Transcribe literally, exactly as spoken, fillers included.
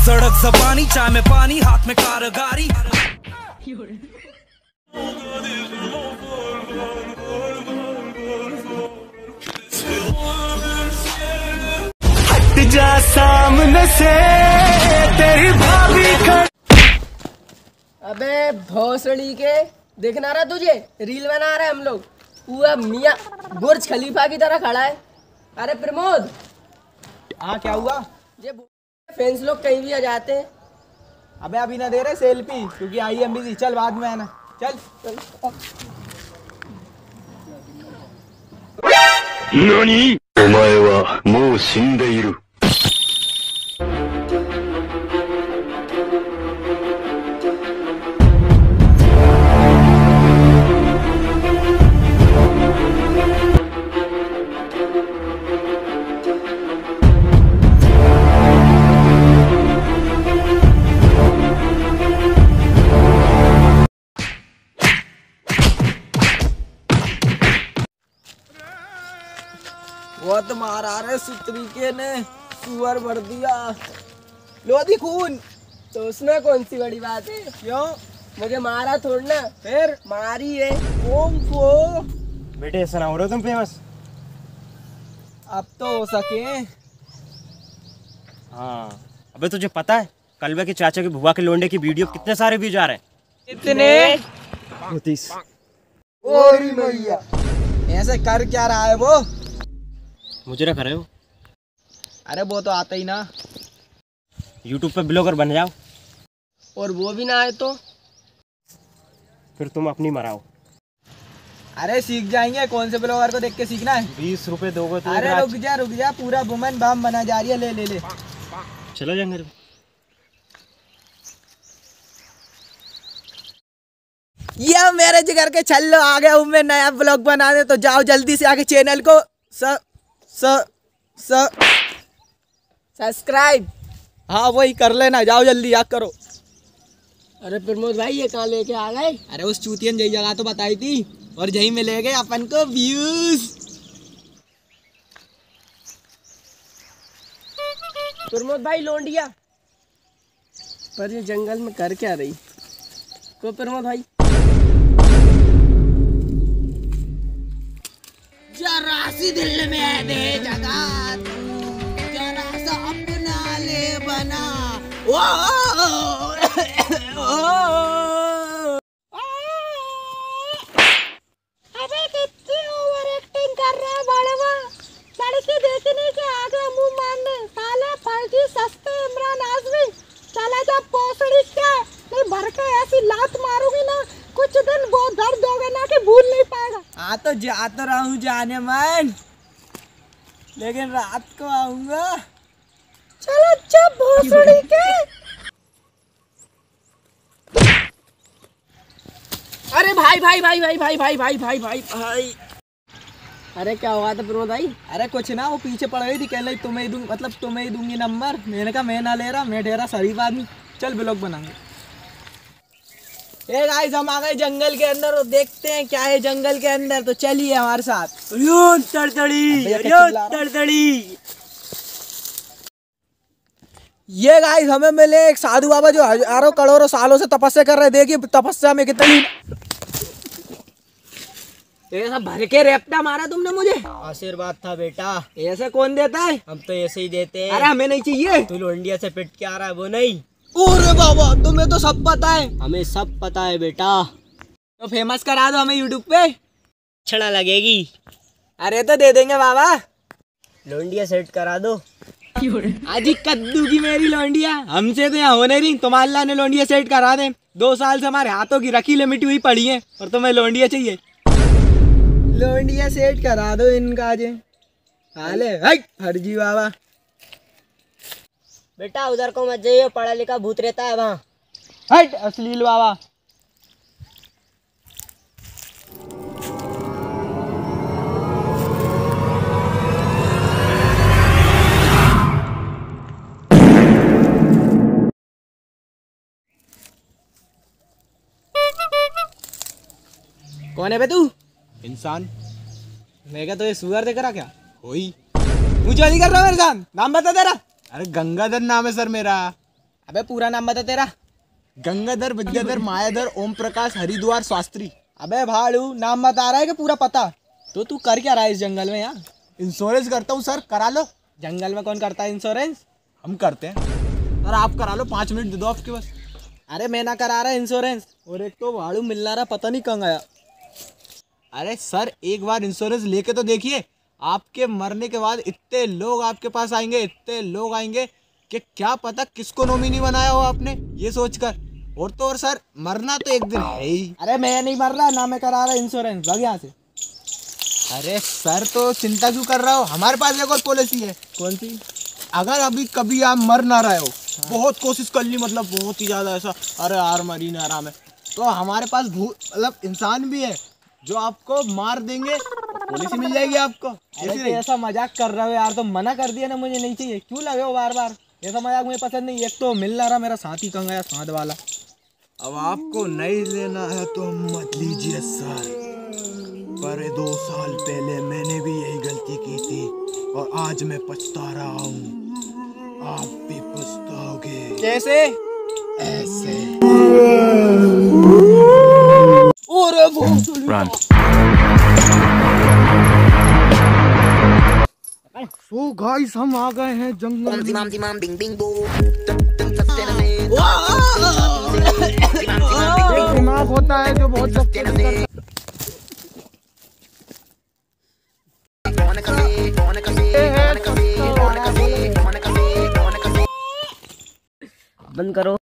सड़क जबानी, चाय में पानी, हाथ में कारगारी। हट जा सामने से तेरी भाभी का। अबे भोसड़ी के, देखना रहा तुझे, रील बना रहे हम लोग, पूरा मियाँ बुर्ज खलीफा की तरह खड़ा है। अरे प्रमोद। हाँ क्या हुआ? ये फैंस लोग कहीं भी आ जाते हैं। अबे अभी ना दे रहे सेल्फी, क्योंकि आई एम बिजी। चल बाद में आना। चल नानी? ओमाए वा मो शिंदे इरु। बहुत मारा रे सुतरीके ने, सुअर भर दिया। लोधी खून। तो उसमें कौन सी बड़ी बात है? क्यों? मुझे मारा थोड़ी ना, फिर मारी है। ओम फो। बेटे ऐसा ना हो रहे हो तुम फेमस। अब तो हो सके। हाँ अबे तुझे पता है कलवा के चाचा के बुआ के लोंडे की वीडियो कितने सारे व्यूज आ रहे हैं? कितने? उनतीस। ओरी मैया, ऐसे कर क्या रहा है वो? मुझे ना करे हो। अरे वो तो आता ही ना। यूट्यूब पे ब्लॉगर बन जाओ। और वो भी ना आए तो? फिर तुम अपनी मराओ। अरे सीख जाएंगे, कौन से ब्लॉगर को देख के सीखना है? बीस रुपए दोगे तो। अरे रुक जा रुक जा, पूरा वुमेन बाम बना जा रही है। ले ले ले चलो जंगल में। ये मेरे जिगर के छल्लो आ गया हूँ मैं नया ब्लॉग बनाने, तो जाओ जल्दी से आके चैनल को स स स सब्सक्राइब। हाँ वही कर लेना, जाओ जल्दी आ करो। अरे प्रमोद भाई ये कहाँ लेके आ गए? अरे उस चूतियन जही जगह तो बताई थी, और यही मिलेंगे अपन को व्यूज। प्रमोद भाई लोंडिया, पर ये जंगल में कर क्या रही? को प्रमोद भाई जरा सी दिल में दे जगह तू, जरा सा अपना ले बना। ओ, ओ, ओ, अबे कितनी ओवर एक्टिंग कर रहा है बड़वा, लड़की देखने के आगे मुंह मारने, साला फर्जी सस्ते इमरान आजमी। चला जा पोसड़ी क्या, नहीं भर के ऐसी लात मारूंगी ना, कुछ दिन वो दर्द होगा ना कि भूल नहीं पाएगा। हाँ तो जा तो रहा हूँ जाने मन, लेकिन रात को आऊंगा। चलो जब भोसड़ी के। अरे भाई भाई भाई भाई भाई भाई भाई भाई भाई भाई अरे क्या हुआ था प्रमोद भाई? अरे कुछ ना, वो पीछे पड़ गई थी, कह रही तुम्हें दूं, मतलब तुम्हें ही दूंगी नंबर। मैंने कहा मैं ना ले रहा, मैं ठहरा शरीफ आदमी। चल ब्लॉग बनाएंगे। ए गाइस हम आ गए जंगल के अंदर, और देखते हैं क्या है जंगल के अंदर, तो चलिए हमारे साथ। तड़तड़ी तड़तड़ी। ये गाइस हमें मिले एक साधु बाबा जो हजारों करोड़ों सालों से तपस्या कर रहे। देखिए तपस्या में कितनी। ऐसा भर के रेपटा मारा तुमने मुझे। आशीर्वाद था बेटा। ऐसे कौन देता है? हम तो ऐसे ही देते हैं। अरे हमें नहीं चाहिए। तू लोंडिया से पिट के आ रहा है वो नहीं। ओरे बाबा तुम्हें तो सब पता है। हमें सब पता है बेटा। तो फेमस करा दो हमें यूट्यूब पे। छड़ा लगेगी। अरे तो दे देंगे बाबा। लोंडिया सेट करा दो। आजी कद्दू की मेरी लोंडिया, हमसे तो यहाँ होने रही। तुम अल्लाह ने लोंडिया सेट करा दे। दो साल से हमारे हाथों की रखी लिमिट हुई पड़ी है, और तुम्हें लोंडिया चाहिए। लोंडिया सेट करा दो इनका जे। हाले हट फर्जी बाबा। बेटा उधर को मत जाइए, पढ़ा लिखा भूत रहता है वहाँ। हट अश्लील बाबा। कौन है बे तू? इंसान। मैं क्या तो ये सुअर देख रहा क्या? वही। मुझे नहीं कर रहा मेरे साथ। नाम बता तेरा। अरे गंगाधर नाम है सर मेरा। अबे पूरा नाम बता तेरा। गंगाधर विद्याधर मायाधर ओम प्रकाश हरिद्वार शास्त्री। अबे भाड़ू नाम बता रहा है कि पूरा पता? तो तू कर क्या रहा है इस जंगल में यार? इंश्योरेंस करता हूँ सर, करा लो। जंगल में कौन करता है इंश्योरेंस? हम करते हैं सर, आप करा लो, पाँच मिनट दे दो आपके बस। अरे मैं ना करा रहा इंश्योरेंस, और एक तो भाड़ू मिल रहा पता नहीं कहाँ गया। अरे सर एक बार इंश्योरेंस लेके तो देखिए, आपके मरने के बाद इतने लोग आपके पास आएंगे, इतने लोग आएंगे कि क्या पता किसको नॉमिनी बनाया हो आपने, ये सोचकर। और तो और सर मरना तो एक दिन है ही। अरे मैं नहीं मर रहा ना, मैं करा रहा इंश्योरेंस, भाग यहाँ से। अरे सर तो चिंता क्यों कर रहा हो, हमारे पास एक और पॉलिसी है। कौन सी? अगर अभी कभी आप मर ना रहे हो, बहुत कोशिश कर ली, मतलब बहुत ही ज़्यादा ऐसा, अरे यार मरी ना आराम है, तो हमारे पास मतलब इंसान भी है जो आपको मार देंगे, पॉलिसी मिल जाएगी आपको। अरे ऐसा मजाक कर रहे हो यार, तो मना कर दिया ना, मुझे नहीं चाहिए, क्यों लगे हो बार बार? ऐसा मजाक मुझे पसंद नहीं। एक तो मिल ना रहा मेरा साथी, कहाँ गया साथ वाला? अब आपको नहीं लेना है तो मत लीजिए सर, पर दो साल पहले मैंने भी यही गलती की थी और आज मैं पछता रहा हूँ, आप भी पछताओगे। कैसे? ऐसे। Run. सो गाइस हम आ गए हैं जंगल में। दिमाग होता है जो बहुत सख्त करता। बंद करो।